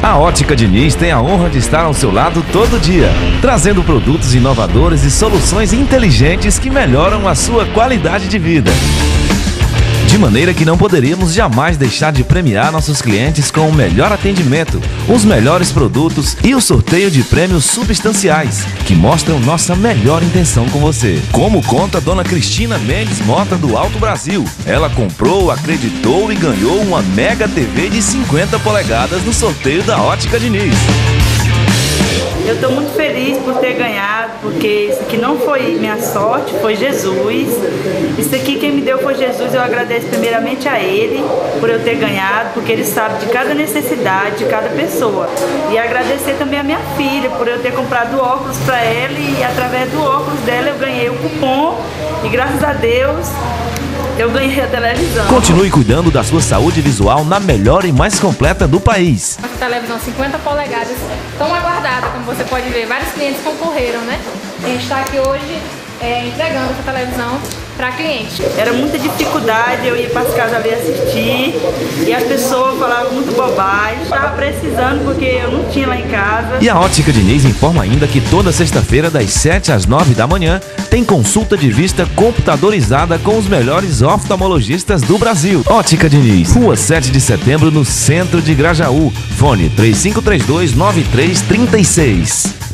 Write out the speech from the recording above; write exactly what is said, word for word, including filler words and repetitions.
A Ótica Diniz tem a honra de estar ao seu lado todo dia, trazendo produtos inovadores e soluções inteligentes que melhoram a sua qualidade de vida. De maneira que não poderíamos jamais deixar de premiar nossos clientes com o melhor atendimento, os melhores produtos e o sorteio de prêmios substanciais, que mostram nossa melhor intenção com você. Como conta Dona Cristina Mendes Mota do Alto Brasil. Ela comprou, acreditou e ganhou uma Mega T V de cinquenta polegadas no sorteio da Ótica Diniz. Eu estou muito feliz por ter ganhado, porque isso aqui não foi minha sorte, foi Jesus. Isso aqui quem me deu foi Jesus. Eu agradeço primeiramente a Ele por eu ter ganhado, porque Ele sabe de cada necessidade de cada pessoa. E agradecer também a minha filha por eu ter comprado óculos para ela e através do óculos dela eu ganhei o cupom e graças a Deus eu ganhei a televisão. Continue cuidando da sua saúde visual na melhor e mais completa do país. A televisão cinquenta polegadas, tão aguardada, como você pode ver, vários clientes concorreram, né? A gente está aqui hoje é, entregando essa televisão para cliente. Era muita dificuldade, eu ia para as casas ali assistir e as pessoas falavam muito bobagem. Estava precisando porque eu não tinha lá em casa. E a Ótica Diniz informa ainda que toda sexta-feira, das sete às nove da manhã, tem consulta de vista computadorizada com os melhores oftalmologistas do Brasil. Ótica Diniz, Rua sete de setembro, no centro de Grajaú. Fone três cinco três dois, nove três três seis.